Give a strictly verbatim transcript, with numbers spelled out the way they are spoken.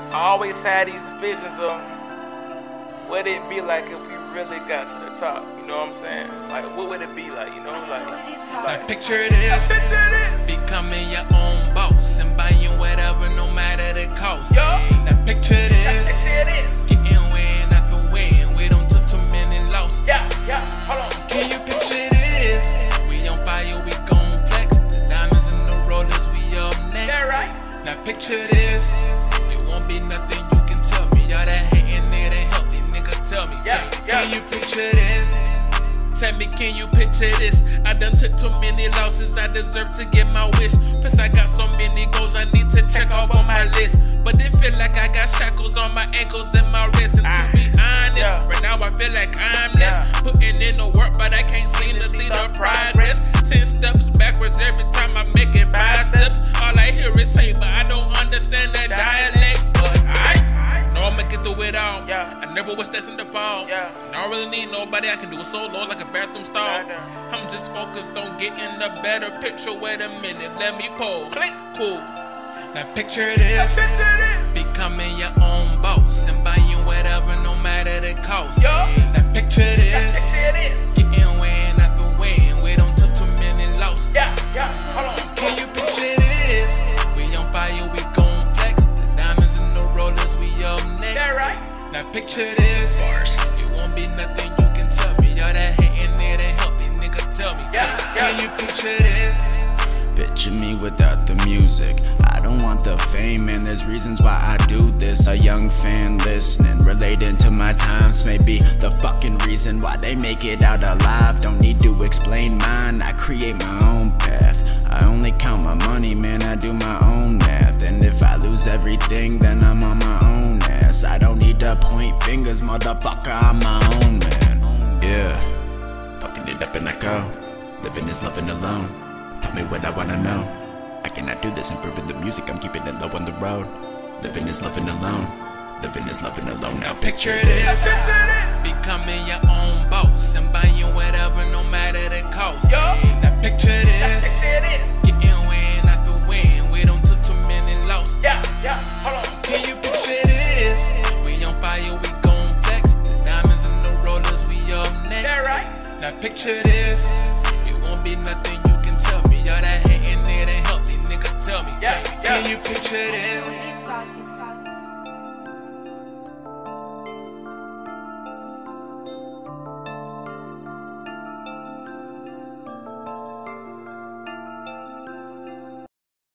I always had these visions of what it'd be like if we really got to the top. You know what I'm saying? Like, what would it be like? You know, like, like now picture this, becoming your own boss and buying whatever, no matter the cost. Yo. Now picture this, getting win after win. We don't took too many losses. Yeah, yeah. Hold on. Can you picture this? We on fire, we gon' flex. The diamonds and the rollers, we up next. Yeah, right. Now picture this, it won't be nothing you can tell me. All that hating, it ain't healthy, nigga. Tell me, yeah, tell me. Yeah. Can you picture this? Tell me, can you picture this? I done took too many losses, I deserve to get my wish. Plus I got so many goals I need to check off on my list. But it feel like I got shackles on my ankles and my wrists. And to be honest, yeah. right now I feel like I'm less yeah. putting in the work, but I can't seem to see the progress. Ten steps backwards every time I make it five steps. All I hear is say, but I don't understand that dialect. But I know I'ma get through it all. Yeah. I never was destined to fall. Yeah. I don't really need nobody, I can do it solo like a bathroom stall. Yeah. I'm just focused on getting a better picture. Wait a minute, let me pose. Click. Cool. Now picture this, becoming your own boss and buying whatever, no matter the cost. Yo. Now picture this, getting win after win. We don't took too many losses. Yeah, yeah. Hold on. Can you picture this? We on fire, we gon' flex. The diamonds and the rollers, we up next. Yeah, right. Now picture this, it won't be nothing you can tell me. All that hating, it ain't healthy, nigga. Tell me, yeah, tell me. Yeah. Can you picture this? Picture me without the music. I don't want the fame, and there's reasons why I do this. A young fan listening, relating to my times, may be the fucking reason why they make it out alive. Don't need to explain mine, I create my own path. I only count my money, man, I do my own math. And if I lose everything, then I'm on my own ass. I don't need to point fingers, motherfucker, I'm my own man. Yeah, fucking it up and I go. Living is loving alone. Tell me what I wanna know. I cannot do this, improving the music, I'm keeping it low on the road. Living is loving alone. Living is loving alone. Now picture this, becoming your own boss and buying whatever, no matter the cost. Yo. Now picture this, getting win after win. We don't took too many losses. Yeah, yeah. Hold on. Can you picture this? We on fire, we gon' flex. The diamonds and the rollers, we up next. Yeah, right. Now picture this, it won't be nothing you can tell me. All that hating, it ain't healthy, nigga. Tell me, yeah, tell me. Yeah. Can you picture this?